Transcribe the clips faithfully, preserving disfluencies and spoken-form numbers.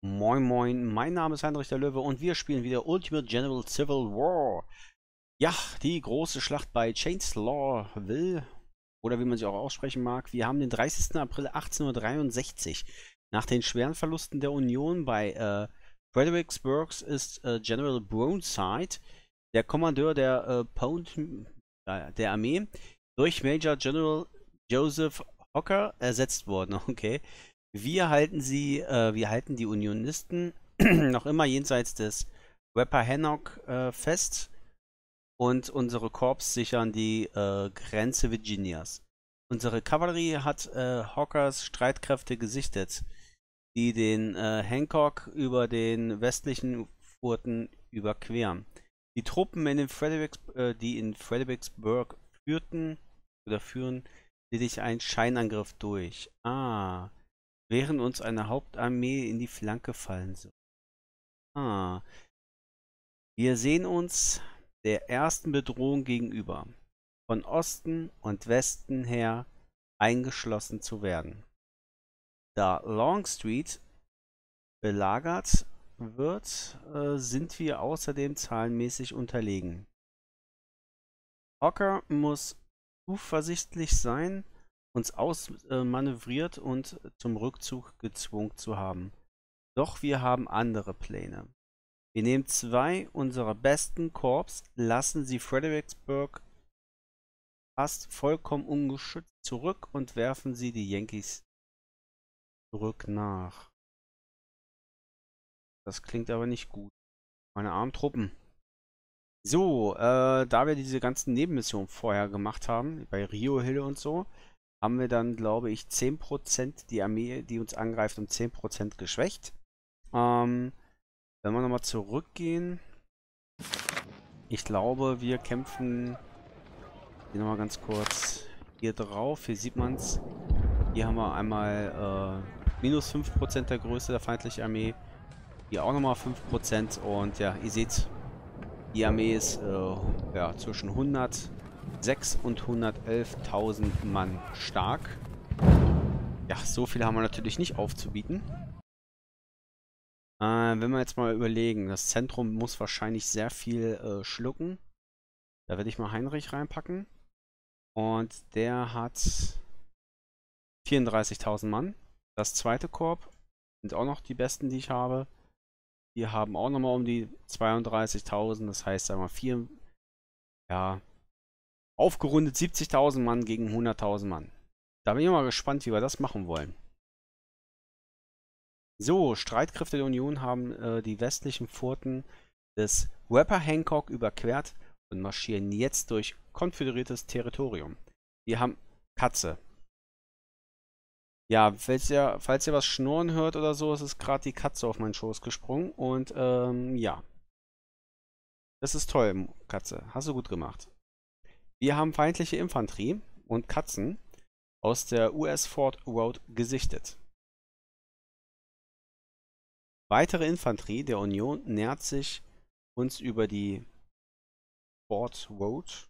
Moin Moin, mein Name ist Heinrich der Löwe und wir spielen wieder Ultimate General Civil War. Ja, die große Schlacht bei Chancellorsville, oder wie man sie auch aussprechen mag. Wir haben den dreißigsten April achtzehnhundertdreiundsechzig. Nach den schweren Verlusten der Union bei äh, Fredericksburg ist äh, General Burnside, der Kommandeur der, äh, Pound, äh, der Armee, durch Major General Joseph Hooker ersetzt worden. Okay. Wir halten sie, äh, wir halten die Unionisten noch immer jenseits des Rappahannock äh, fest und unsere Korps sichern die äh, Grenze Virginias. Unsere Kavallerie hat äh, Hookers Streitkräfte gesichtet, die den äh, Hancock über den westlichen Furten überqueren. Die Truppen, in den Fredericks, äh, die in Fredericksburg führten oder führen, lediglich einen Scheinangriff durch. Ah. Während uns eine Hauptarmee in die Flanke fallen soll. Ah. Wir sehen uns der ersten Bedrohung gegenüber, von Osten und Westen her eingeschlossen zu werden. Da Longstreet belagert wird, äh, sind wir außerdem zahlenmäßig unterlegen. Hooker muss zuversichtlich sein, uns ausmanövriert äh, und zum Rückzug gezwungen zu haben. Doch wir haben andere Pläne. Wir nehmen zwei unserer besten Korps, lassen sie Fredericksburg fast vollkommen ungeschützt zurück und werfen sie die Yankees zurück nach. Das klingt aber nicht gut. Meine armen Truppen. So, äh, da wir diese ganzen Nebenmissionen vorher gemacht haben, bei Rio Hill und so, haben wir dann, glaube ich, zehn Prozent die Armee, die uns angreift, um zehn Prozent geschwächt. Ähm, wenn wir nochmal zurückgehen, ich glaube, wir kämpfen, hier nochmal ganz kurz, hier drauf, hier sieht man es. Hier haben wir einmal äh, minus fünf Prozent der Größe der feindlichen Armee, hier auch nochmal fünf Prozent und ja, ihr seht, die Armee ist äh, ja, zwischen hundertsechs und hundertelftausend Mann stark. Ja, so viel haben wir natürlich nicht aufzubieten. Äh, wenn wir jetzt mal überlegen, das Zentrum muss wahrscheinlich sehr viel äh, schlucken. Da werde ich mal Heinrich reinpacken. Und der hat vierunddreißigtausend Mann. Das zweite Korps sind auch noch die besten, die ich habe. Die haben auch nochmal um die zweiunddreißigtausend. Das heißt, sagen wir vier, ja, aufgerundet siebzigtausend Mann gegen hunderttausend Mann. Da bin ich mal gespannt, wie wir das machen wollen. So, Streitkräfte der Union haben äh, die westlichen Furten des Rappahannock überquert und marschieren jetzt durch konföderiertes Territorium. Wir haben Katze. Ja, falls ihr, falls ihr was schnurren hört oder so, ist es gerade die Katze auf meinen Schoß gesprungen. Und ähm, ja. Das ist toll, Katze. Hast du gut gemacht. Wir haben feindliche Infanterie und Katzen aus der U S Fort Road gesichtet. Weitere Infanterie der Union nähert sich uns über die Fort Road.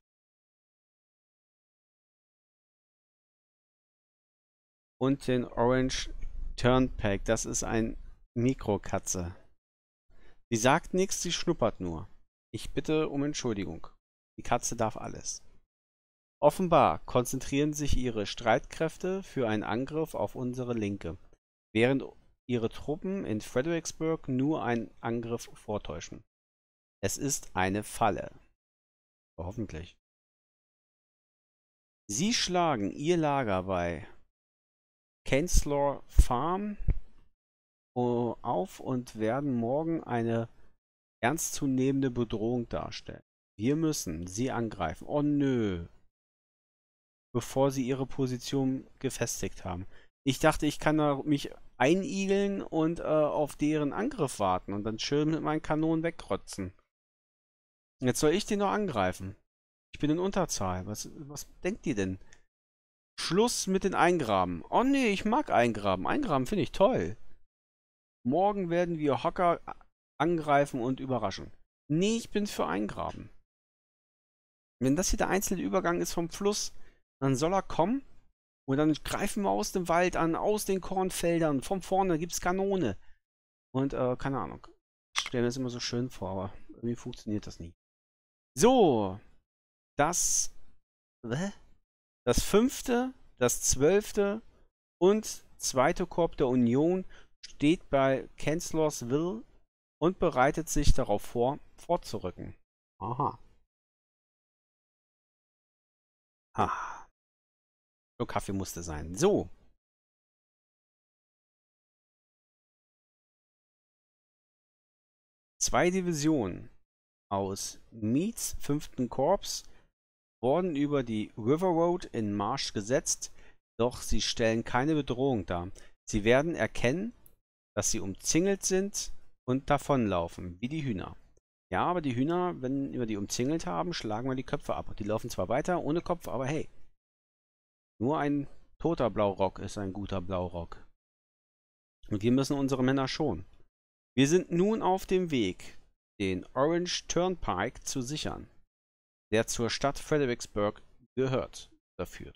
Und den Orange Turnpike. Das ist ein Mikrokatze. Sie sagt nichts, sie schnuppert nur. Ich bitte um Entschuldigung. Die Katze darf alles. Offenbar konzentrieren sich ihre Streitkräfte für einen Angriff auf unsere Linke, während ihre Truppen in Fredericksburg nur einen Angriff vortäuschen. Es ist eine Falle. Hoffentlich. Sie schlagen ihr Lager bei Chancellorsville Farm auf und werden morgen eine ernstzunehmende Bedrohung darstellen. Wir müssen sie angreifen. Oh nö. Bevor sie ihre Position gefestigt haben. Ich dachte, ich kann da mich einigeln und äh, auf deren Angriff warten und dann schön mit meinen Kanonen wegrotzen. Jetzt soll ich den noch angreifen. Ich bin in Unterzahl. Was, was denkt ihr denn? Schluss mit den Eingraben. Oh nee, ich mag Eingraben. Eingraben finde ich toll. Morgen werden wir Hooker angreifen und überraschen. Nee, ich bin für Eingraben. Wenn das hier der einzelne Übergang ist vom Fluss, dann soll er kommen und dann greifen wir aus dem Wald an, aus den Kornfeldern. Von vorne gibt es Kanone. Und, äh, keine Ahnung. Ich stelle mir das immer so schön vor, aber irgendwie funktioniert das nie. So. Das. Hä? Das fünfte, das zwölfte und zweite Korps der Union steht bei Chancellorsville und bereitet sich darauf vor, vorzurücken. Aha. Ah. So, Kaffee musste sein. So. Zwei Divisionen aus Meads fünften Korps wurden über die River Road in Marsch gesetzt, doch sie stellen keine Bedrohung dar. Sie werden erkennen, dass sie umzingelt sind und davonlaufen, wie die Hühner. Ja, aber die Hühner, wenn wir die umzingelt haben, schlagen wir die Köpfe ab. Die laufen zwar weiter, ohne Kopf, aber hey. Nur ein toter Blaurock ist ein guter Blaurock. Und wir müssen unsere Männer schonen. Wir sind nun auf dem Weg, den Orange Turnpike zu sichern, der zur Stadt Fredericksburg gehört, oder führt.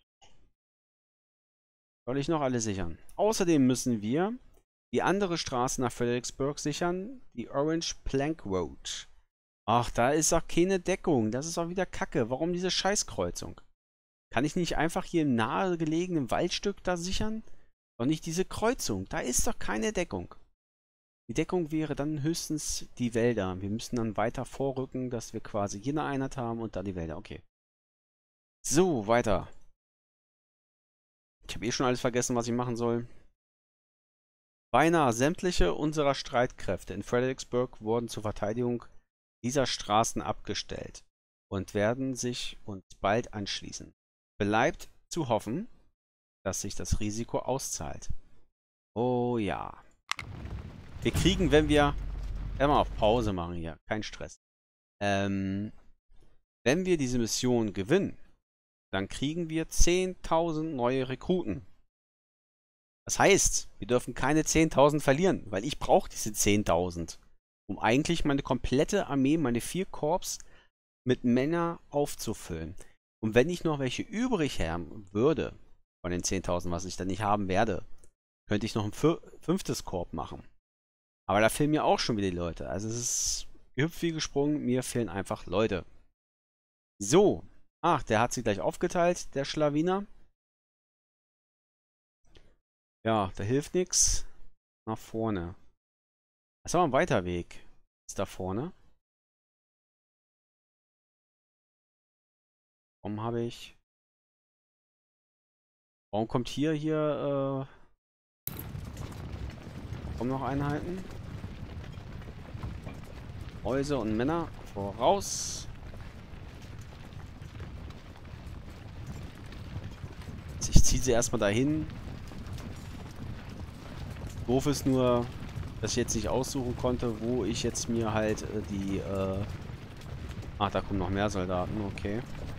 Soll ich noch alle sichern? Außerdem müssen wir die andere Straße nach Fredericksburg sichern, die Orange Plank Road. Ach, da ist auch keine Deckung. Das ist auch wieder Kacke. Warum diese Scheißkreuzung? Kann ich nicht einfach hier im nahegelegenen Waldstück da sichern? Und nicht diese Kreuzung. Da ist doch keine Deckung. Die Deckung wäre dann höchstens die Wälder. Wir müssen dann weiter vorrücken, dass wir quasi hier eine Einheit haben und dann die Wälder. Okay. So, weiter. Ich habe eh schon alles vergessen, was ich machen soll. Beinahe sämtliche unserer Streitkräfte in Fredericksburg wurden zur Verteidigung dieser Straßen abgestellt und werden sich uns bald anschließen. Bleibt zu hoffen, dass sich das Risiko auszahlt. Oh ja. Wir kriegen, wenn wir... Mal auf Pause machen hier. Kein Stress. Ähm, wenn wir diese Mission gewinnen, dann kriegen wir zehntausend neue Rekruten. Das heißt, wir dürfen keine zehntausend verlieren, weil ich brauche diese zehntausend, um eigentlich meine komplette Armee, meine vier Korps mit Männern aufzufüllen. Und wenn ich noch welche übrig haben würde, von den zehntausend, was ich dann nicht haben werde, könnte ich noch ein fünftes Korps machen. Aber da fehlen mir auch schon wieder die Leute. Also es ist gehüpft wie gesprungen, mir fehlen einfach Leute. So. Ach, der hat sie gleich aufgeteilt, der Schlawiner. Ja, da hilft nichts. Nach vorne. Das ist aber ein weiter Weg. Ist da vorne. Warum habe ich... Warum kommt hier, hier, äh... kommen noch Einheiten? Mäuse und Männer voraus. Ich ziehe sie erstmal dahin. Doof ist nur, dass ich jetzt nicht aussuchen konnte, wo ich jetzt mir halt äh, die... Äh Ach, da kommen noch mehr Soldaten, okay.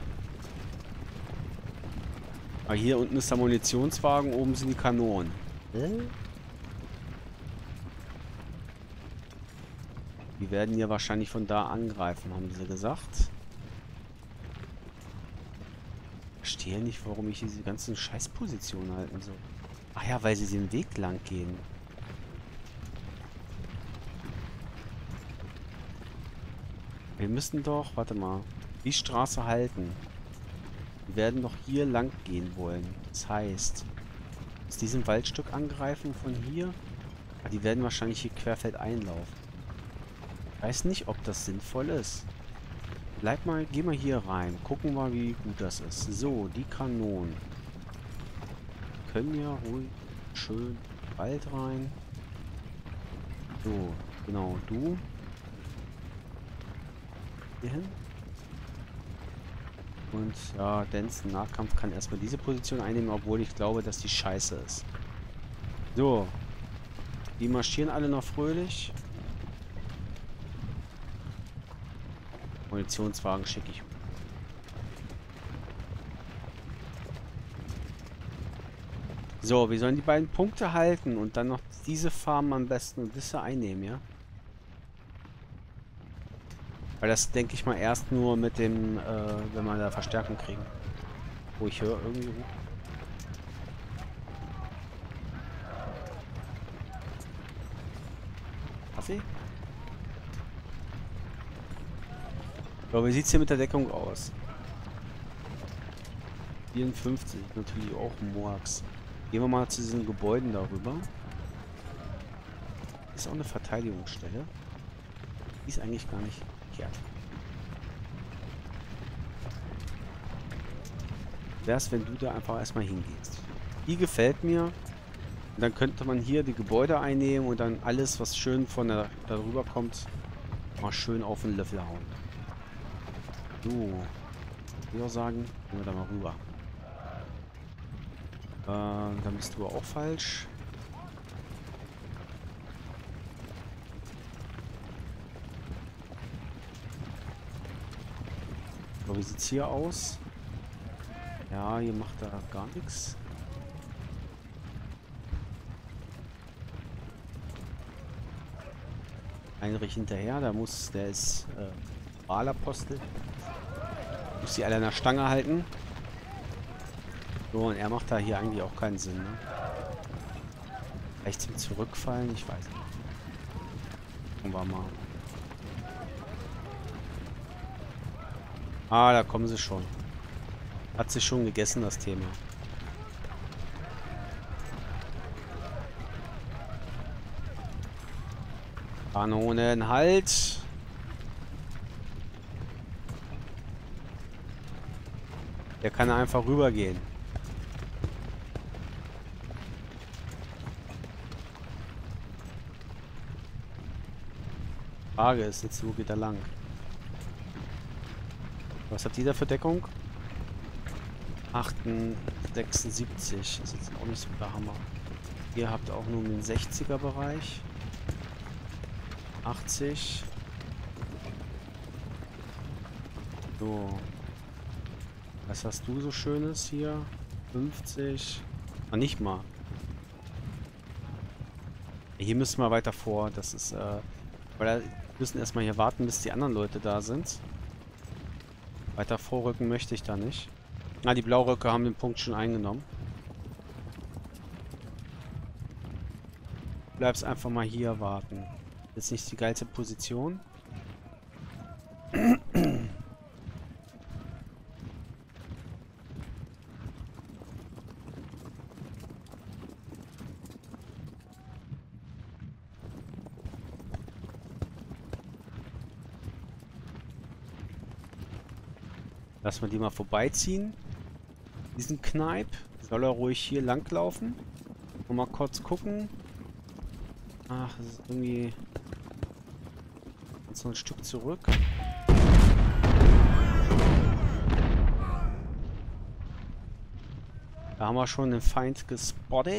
Aber hier unten ist der Munitionswagen, oben sind die Kanonen. Hä? Die werden hier wahrscheinlich von da angreifen, haben sie gesagt. Ich verstehe nicht, warum ich diese ganzen Scheißpositionen halten soll. Ach ja, weil sie den Weg lang gehen. Wir müssen doch, warte mal, die Straße halten. Wir werden doch hier lang gehen wollen. Das heißt, aus diesem Waldstück angreifen von hier. Aber die werden wahrscheinlich hier querfeld einlaufen. Ich weiß nicht, ob das sinnvoll ist. Bleib mal, geh mal hier rein. Gucken wir mal, wie gut das ist. So, die Kanonen. Können ja ruhig schön Wald rein. So, genau, du. Hier hin. Und ja, Denson Nahkampf kann erstmal diese Position einnehmen, obwohl ich glaube, dass die scheiße ist. So. Die marschieren alle noch fröhlich. Munitionswagen schicke ich. So, wir sollen die beiden Punkte halten und dann noch diese Farmen am besten und diese einnehmen, ja? Weil das denke ich mal erst nur mit dem, äh, wenn wir da Verstärkung kriegen. Wo ich höre irgendwie. Kaffee? Aber wie sieht es hier mit der Deckung aus? vierundfünfzig, natürlich auch Murks. Gehen wir mal zu diesen Gebäuden darüber. Ist auch eine Verteidigungsstelle. Die ist eigentlich gar nicht verkehrt. Wär's, wenn du da einfach erstmal hingehst. Die gefällt mir. Und dann könnte man hier die Gebäude einnehmen und dann alles, was schön von der darüber kommt, mal schön auf den Löffel hauen. So. Ich würde auch sagen, gehen wir da mal rüber. Äh, dann bist du auch falsch. So, wie sieht's hier aus? Ja, hier macht er gar nichts. Heinrich hinterher, da muss, der ist äh, Wahlapostel. Muss die alle an der Stange halten. So, und er macht da hier eigentlich auch keinen Sinn, ne? Vielleicht zum Zurückfallen, ich weiß nicht. Gucken wir mal. Ah, da kommen sie schon. Hat sich schon gegessen, das Thema. Kanonen, halt! Der kann einfach rübergehen. Frage ist jetzt, wo geht er lang? Was habt ihr da für Deckung? sechsundsiebzig. Ist jetzt auch nicht so der Hammer. Ihr habt auch nur den sechziger Bereich. achtzig. So. Was hast du so Schönes hier? fünfzig. Ah, nicht mal. Hier müssen wir weiter vor. Das ist, äh... Weil wir müssen erstmal hier warten, bis die anderen Leute da sind. Weiter vorrücken möchte ich da nicht. Na, die Blauröcke haben den Punkt schon eingenommen. Bleibst einfach mal hier warten. Ist nicht die geilste Position. Lass mal die mal vorbeiziehen. Diesen Kneip. Soll er ruhig hier lang laufen? Und mal kurz gucken. Ach, das ist irgendwie... Jetzt noch ein Stück zurück. Da haben wir schon den Feind gespottet.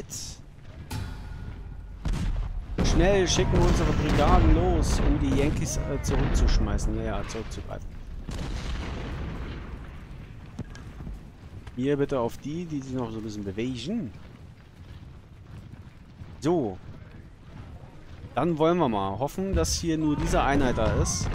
Schnell schicken wir unsere Brigaden los, um die Yankees äh, zurückzuschmeißen. Ja, ja, zurückzugreifen. Hier bitte auf die, die sich noch so ein bisschen bewegen. So. Dann wollen wir mal hoffen, dass hier nur diese Einheit da ist.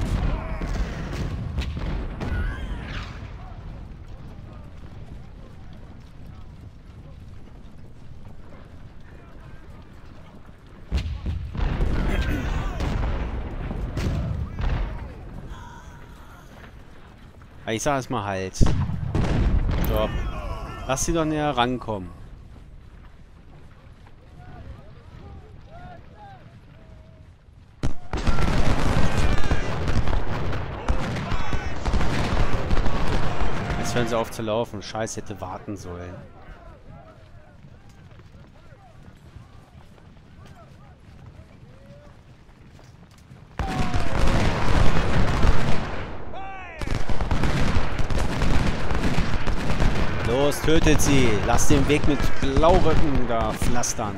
Ich sag erstmal halt. So. Lass sie doch näher rankommen. Jetzt hören sie auf zu laufen. Scheiß, hätte warten sollen. Los, tötet sie. Lasst den Weg mit Blauröcken da pflastern.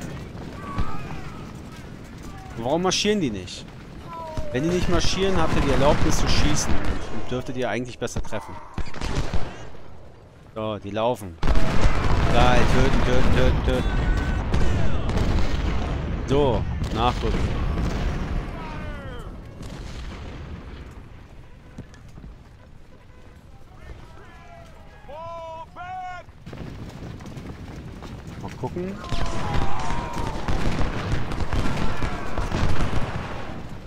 Warum marschieren die nicht? Wenn die nicht marschieren, habt ihr die Erlaubnis zu schießen. Und dürftet ihr eigentlich besser treffen. So, die laufen. Geil, töten, töten, töten, töten. So, nachrücken. Mal gucken.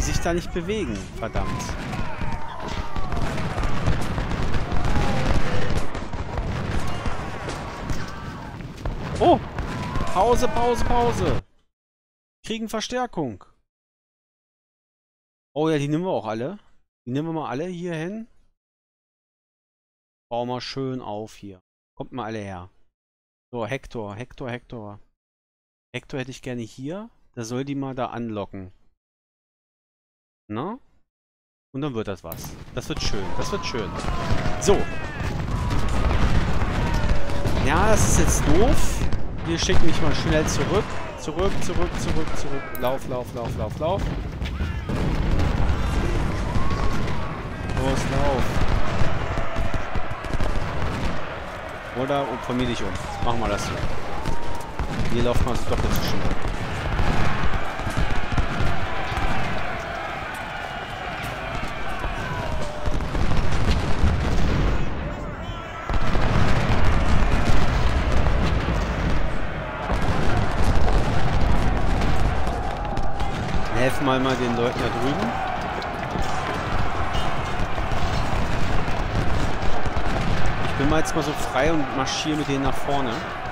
sich da nicht bewegen. Verdammt. Oh! Pause, Pause, Pause! Kriegen Verstärkung. Oh ja, die nehmen wir auch alle. Die nehmen wir mal alle hier hin. Bauen wir schön auf hier. Kommt mal alle her. So, Hector, Hector, Hector. Hector hätte ich gerne hier. Da soll die mal da anlocken. Na? Und dann wird das was. Das wird schön. Das wird schön. So. Ja, das ist jetzt doof. Wir schicken mich mal schnell zurück. Zurück, zurück, zurück, zurück. Lauf, lauf, lauf, lauf, lauf. Los, lauf. Oder oh, vermiede ich um. Machen wir das so. Hier laufen wir so doppelt so schnell. Helfen wir mal den Leuten da drüben. Ich bin mal jetzt mal so frei und marschiere mit denen nach vorne.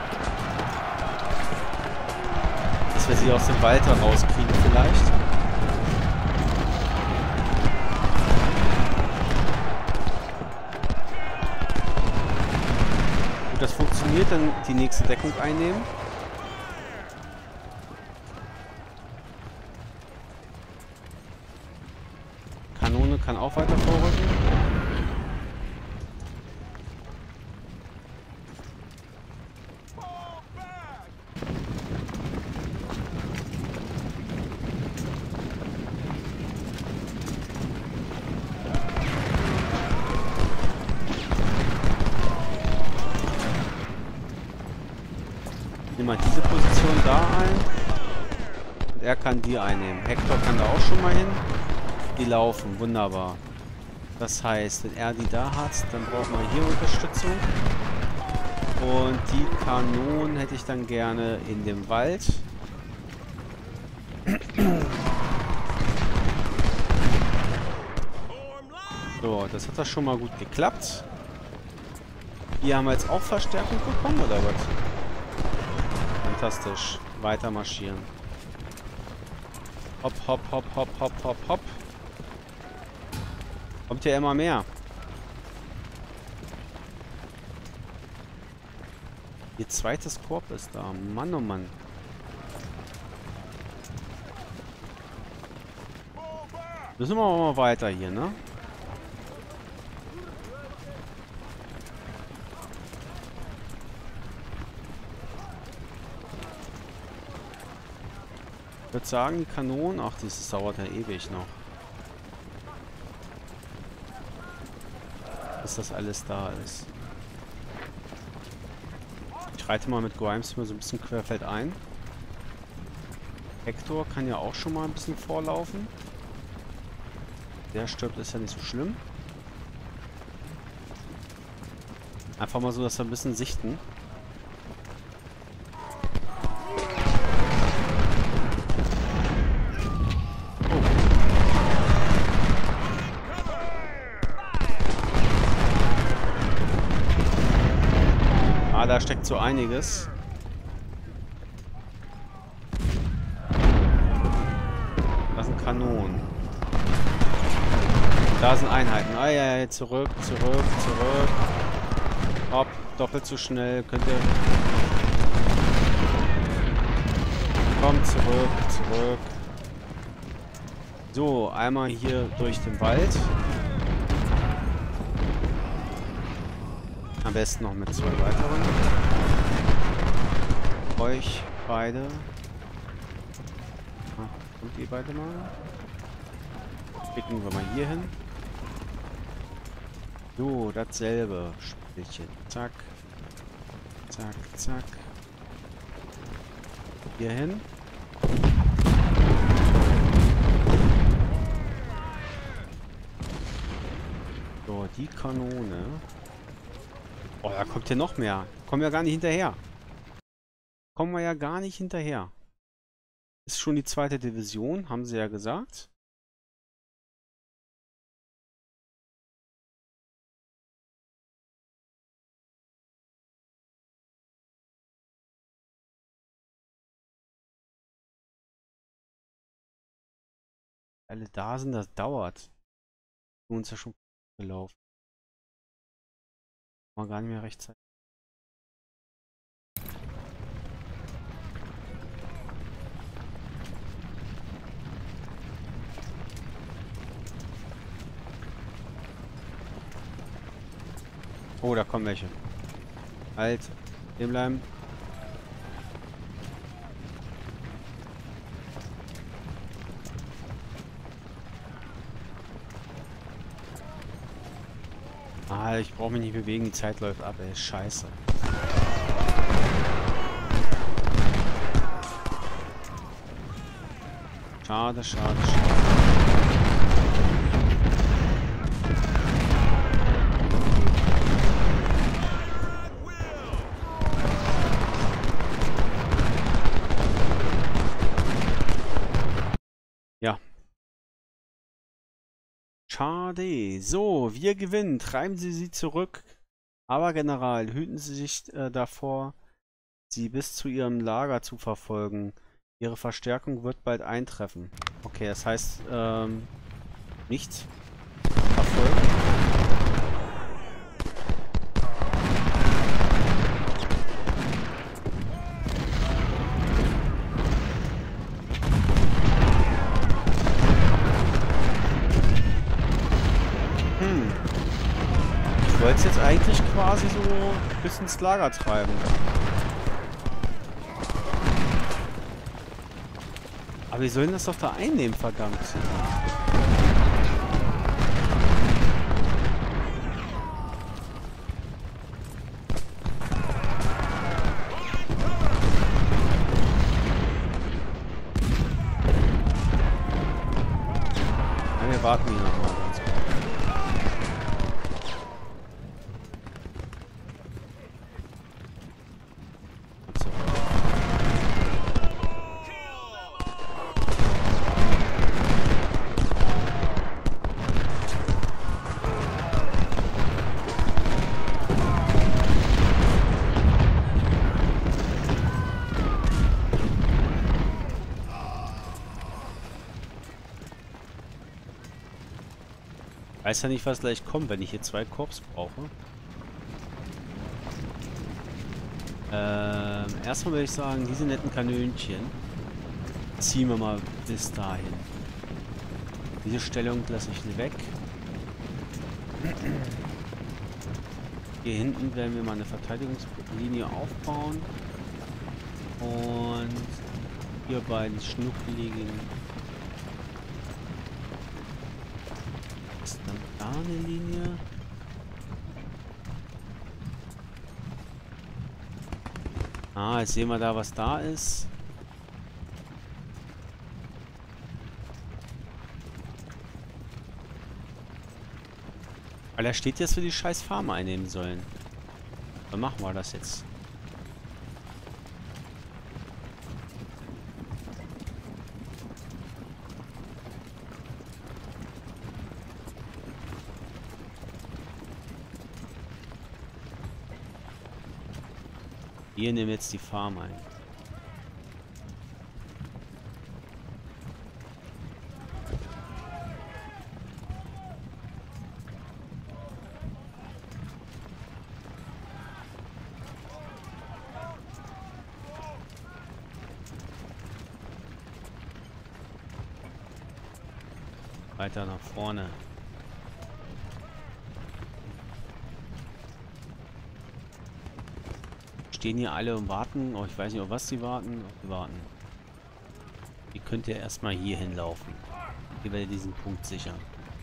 Dass wir sie aus dem Wald herauskriegen vielleicht. Gut, das funktioniert, dann die nächste Deckung einnehmen. Kanone kann auch weiter vorrücken. Nimm mal diese Position da ein. Und er kann die einnehmen. Hector kann da auch schon mal hin. Die laufen. Wunderbar. Das heißt, wenn er die da hat, dann brauchen wir hier Unterstützung. Und die Kanonen hätte ich dann gerne in dem Wald. So, das hat das schon mal gut geklappt. Hier haben wir jetzt auch Verstärkung bekommen, oder was? Fantastisch. Weiter marschieren. Hopp, hopp, hopp, hopp, hopp, hopp, hopp. Kommt ja immer mehr. Ihr zweites Korps ist da. Mann, oh Mann. Müssen wir aber mal weiter hier, ne? Ich würde sagen, die Kanonen... Ach, das dauert ja ewig noch. Bis das alles da ist. Ich reite mal mit Grimes mal so ein bisschen querfeldein. Hector kann ja auch schon mal ein bisschen vorlaufen. Der stirbt, ist ja nicht so schlimm. Einfach mal so, dass wir ein bisschen sichten. Da steckt so einiges. Da sind Kanonen. Da sind Einheiten. Ah ja, ja, zurück, zurück, zurück. Hopp, doppelt so schnell. Könnt ihr... Kommt zurück, zurück. So, einmal hier durch den Wald. Am besten noch mit zwei weiteren. Euch beide. Ah, kommt ihr beide mal? Klicken wir mal hier hin. So, dasselbe Spielchen. Zack. Zack, zack. Hier hin. So, die Kanone. Oh, da kommt ja noch mehr. Kommen wir ja gar nicht hinterher. Kommen wir ja gar nicht hinterher. Ist schon die zweite Division, haben sie ja gesagt. Alle da sind, das dauert. Wir uns ja schon gelaufen. War gar nicht mehr rechtzeitig. Oh, da kommen welche. Halt, stehen bleiben. Ah, ich brauche mich nicht bewegen, die Zeit läuft ab, ey. Scheiße. Schade, schade, schade. Ja. Schade. So, wir gewinnen. Treiben Sie sie zurück. Aber General, hüten Sie sich äh, davor, sie bis zu Ihrem Lager zu verfolgen. Ihre Verstärkung wird bald eintreffen. Okay, das heißt, ähm, nicht verfolgen. Hm. Ich wollte es jetzt eigentlich quasi so bis ins Lager treiben. Aber wir sollen das doch da einnehmen, verdammt. Ja, wir warten hier nochmal ganz kurz. Weiß ja nicht, was gleich kommt, wenn ich hier zwei Korps brauche. Ähm, erstmal würde ich sagen, diese netten Kanönchen ziehen wir mal bis dahin. Diese Stellung lasse ich weg. Hier hinten werden wir mal eine Verteidigungslinie aufbauen. Und hier bei den schnuckeligen ist dann da eine Linie. Ah, jetzt sehen wir da, was da ist. Weil da steht jetzt, wir die scheiß Farm einnehmen sollen. Dann machen wir das jetzt. Wir nehmen jetzt die Farm ein. Weiter nach vorne. Stehen hier alle und warten. Oh, ich weiß nicht, auf was sie warten. Auf die warten. Ihr könnt ja erstmal hier hinlaufen. Hier werdet ihr diesen Punkt sichern.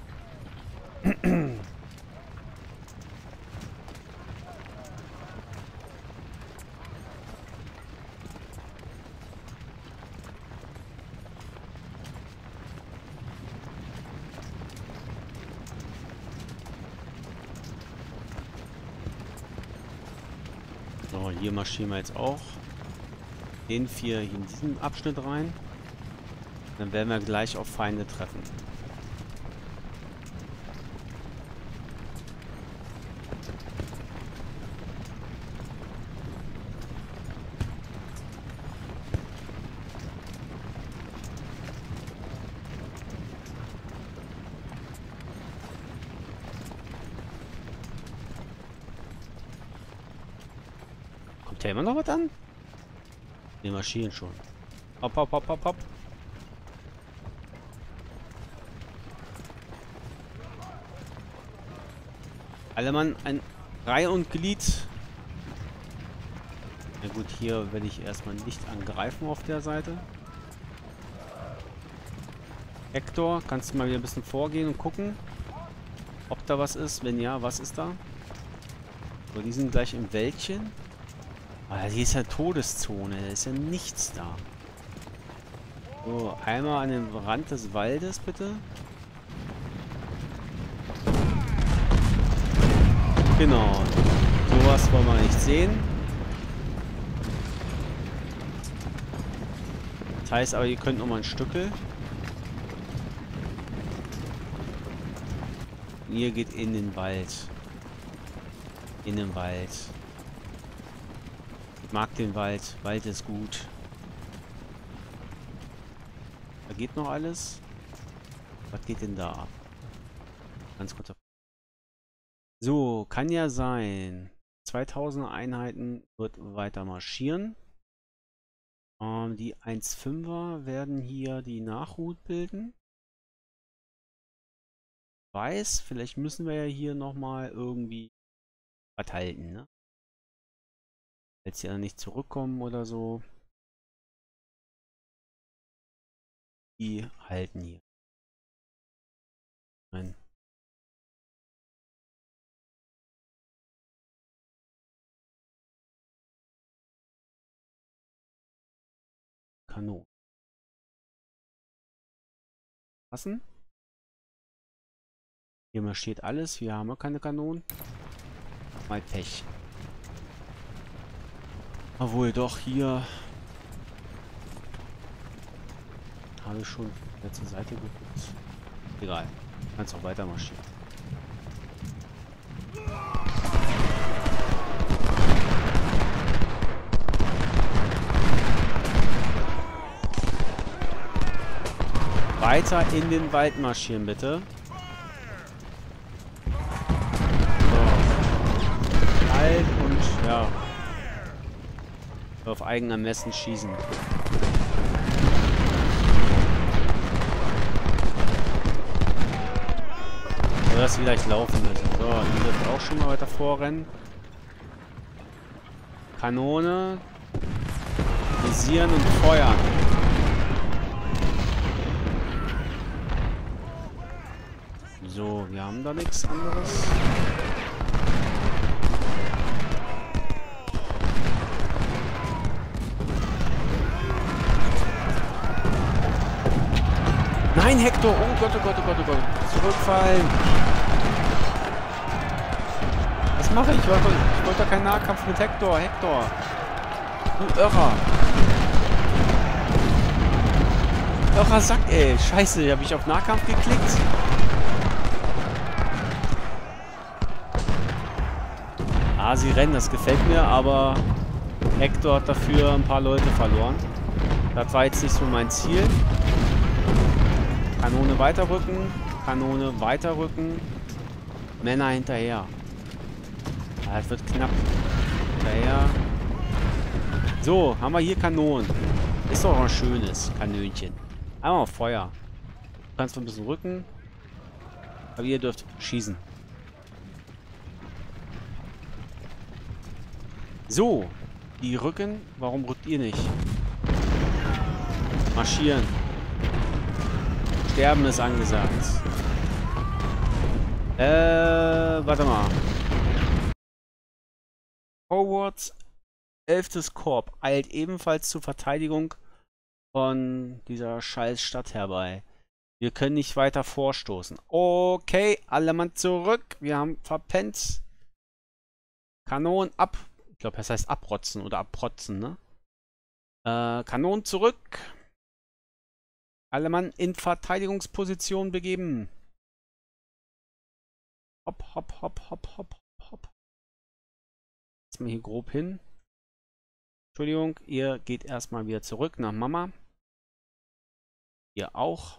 So, hier marschieren wir jetzt auch den vier hier in diesen Abschnitt rein. Dann werden wir gleich auf Feinde treffen. Kommt ja immer noch was an? Wir marschieren schon. Hopp, hopp, hopp, hopp, hopp. Alle Mann, ein Reihe und Glied. Na gut, hier werde ich erstmal nicht angreifen auf der Seite. Hector, kannst du mal wieder ein bisschen vorgehen und gucken, ob da was ist? Wenn ja, was ist da? So, die sind gleich im Wäldchen. Ah, hier ist ja Todeszone. Da ist ja nichts da. So, einmal an den Rand des Waldes, bitte. Genau. Sowas wollen wir nicht sehen. Das heißt aber, ihr könnt noch mal ein Stückel. Und ihr geht in den Wald. In den Wald. Ich mag den Wald. Wald ist gut. Da geht noch alles. Was geht denn da ab? Ganz kurz. So, kann ja sein. zweitausend Einheiten wird weiter marschieren. Ähm, die eins Komma fünfer werden hier die Nachhut bilden. Weiß, vielleicht müssen wir ja hier nochmal irgendwie was halten, ne? Jetzt ja nicht zurückkommen oder so. Die halten hier. Nein. Kanonen. Passen. Hier marschiert alles. Hier haben wir keine Kanonen. Mal Pech. Obwohl doch hier habe ich schon zur Seite geguckt. Egal. Kannst auch weiter marschieren. Weiter in den Wald marschieren, bitte. So. Halt und ja. Auf eigenem Ermessen schießen. So, dass sie vielleicht laufen müssen. So, die dürfen auch schon mal weiter vorrennen. Kanone. Visieren und feuern. So, wir haben da nichts anderes. Nein, Hector! Oh Gott, oh Gott, oh Gott, oh Gott. Zurückfallen! Was mache ich? Ich wollte, ich wollte keinen Nahkampf mit Hector. Hector! Du Irrer! Irrer Sack, ey! Scheiße, habe ich auf Nahkampf geklickt? Ah, sie rennen, das gefällt mir, aber Hector hat dafür ein paar Leute verloren. Das war jetzt nicht so mein Ziel. Kanone weiterrücken, Kanone weiterrücken, Männer hinterher. Ah, das wird knapp. Hinterher. So, haben wir hier Kanonen. Ist doch ein schönes Kanönchen. Einmal auf Feuer. Du kannst ein bisschen rücken, aber ihr dürft schießen. So, die rücken. Warum rückt ihr nicht? Marschieren. Sterben ist angesagt. Äh, warte mal. Hogwarts elftes Korps eilt ebenfalls zur Verteidigung von dieser scheiß Stadt herbei. Wir können nicht weiter vorstoßen. Okay, alle Mann zurück. Wir haben verpennt. Kanonen ab. Ich glaube, das heißt abrotzen oder abprotzen, ne? Äh, Kanonen zurück. Alle Mann in Verteidigungsposition begeben. Hopp, hopp, hopp, hopp, hopp, hopp. Jetzt mal hier grob hin. Entschuldigung, ihr geht erstmal wieder zurück nach Mama. Ihr auch.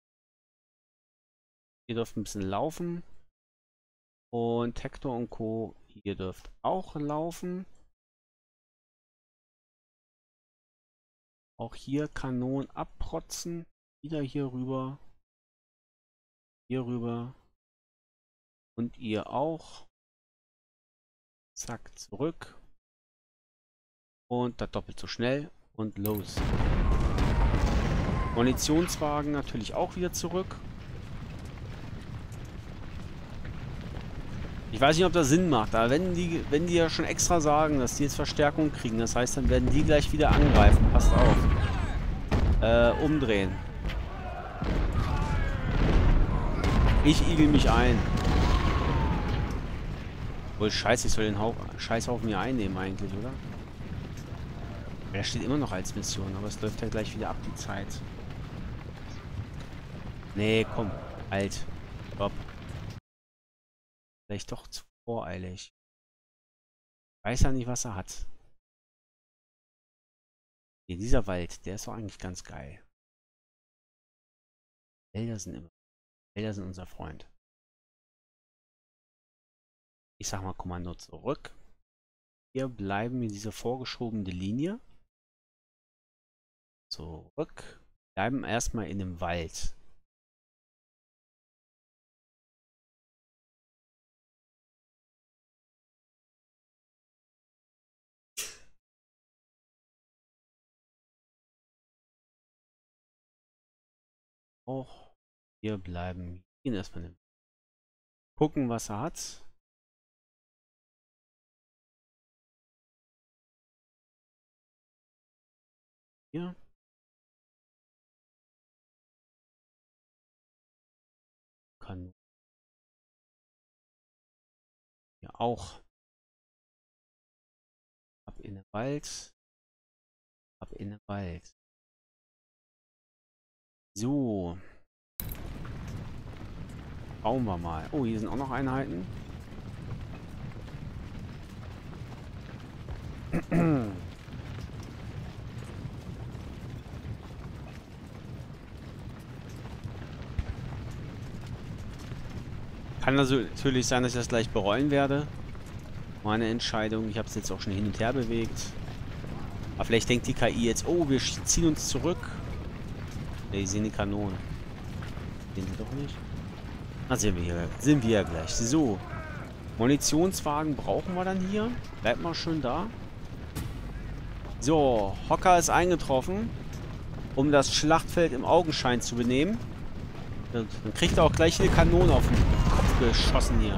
Ihr dürft ein bisschen laufen. Und Hector und Co. Ihr dürft auch laufen. Auch hier Kanonen abprotzen. Wieder hier rüber. Hier rüber. Und ihr auch. Zack, zurück. Und das doppelt so schnell. Und los. Munitionswagen natürlich auch wieder zurück. Ich weiß nicht, ob das Sinn macht, aber wenn die, wenn die ja schon extra sagen, dass die jetzt Verstärkung kriegen, das heißt, dann werden die gleich wieder angreifen. Passt auf. Äh, umdrehen. Ich igel mich ein. Wohl scheiße, ich soll den Hauch Scheißhaufen hier einnehmen eigentlich, oder? Der steht immer noch als Mission, aber es läuft ja gleich wieder ab, die Zeit. Nee, komm. Halt. Stopp. Vielleicht doch zu voreilig. Weiß ja nicht, was er hat. Hier, dieser Wald, der ist doch eigentlich ganz geil. Wälder sind immer. Wälder sind unser Freund. Ich sag mal Kommando zurück. Wir bleiben in dieser vorgeschobene Linie. Zurück. Bleiben erstmal in dem Wald. Auch wir bleiben hier erstmal in. Gucken, was er hat. Hier. Kann hier auch. Ab in den Wald. Ab in den Wald. So. Schauen wir mal. Oh, hier sind auch noch Einheiten. Kann also natürlich sein, dass ich das gleich bereuen werde. Meine Entscheidung. Ich habe es jetzt auch schon hin und her bewegt. Aber vielleicht denkt die K I jetzt, oh, wir ziehen uns zurück. Ja, die sehen die Kanonen. Sehen sie doch nicht. Na, sehen wir hier. Sind wir ja gleich. So. Munitionswagen brauchen wir dann hier. Bleibt mal schön da. So. Hocker ist eingetroffen. Um das Schlachtfeld im Augenschein zu benehmen. Dann kriegt er auch gleich eine Kanone auf den Kopf geschossen hier.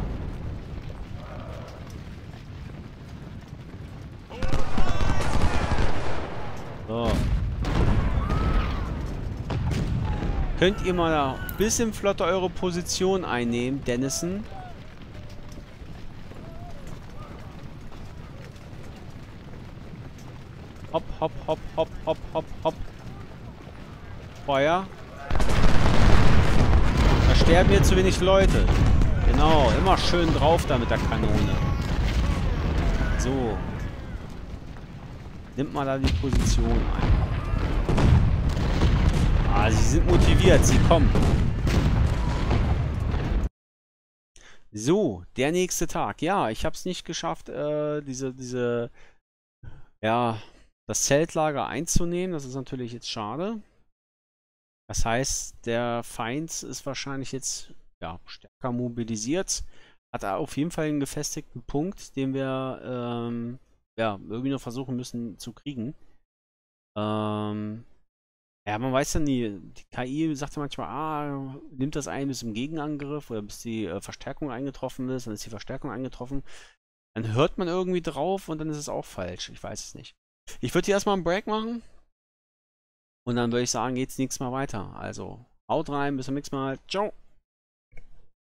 So. Könnt ihr mal ein bisschen flotter eure Position einnehmen, Dennison? Hopp, hopp, hopp, hopp, hopp, hopp, hopp. Feuer. Da sterben hier zu wenig Leute. Genau, immer schön drauf da mit der Kanone. So. Nimmt mal da die Position ein. Ah, sie sind motiviert, sie kommen. So, der nächste Tag. Ja, ich habe es nicht geschafft, äh, diese, diese, ja, das Zeltlager einzunehmen. Das ist natürlich jetzt schade. Das heißt, der Feind ist wahrscheinlich jetzt, ja, stärker mobilisiert. Hat er auf jeden Fall einen gefestigten Punkt, den wir, ähm, ja, irgendwie noch versuchen müssen zu kriegen. Ähm, ja, man weiß ja nie. Die K I sagt ja manchmal, ah, nimmt das ein bis im Gegenangriff oder bis die äh, Verstärkung eingetroffen ist, dann ist die Verstärkung eingetroffen. Dann hört man irgendwie drauf und dann ist es auch falsch. Ich weiß es nicht. Ich würde hier erstmal einen Break machen. Und dann würde ich sagen, geht's nächstes Mal weiter. Also, haut rein, bis zum nächsten Mal. Ciao.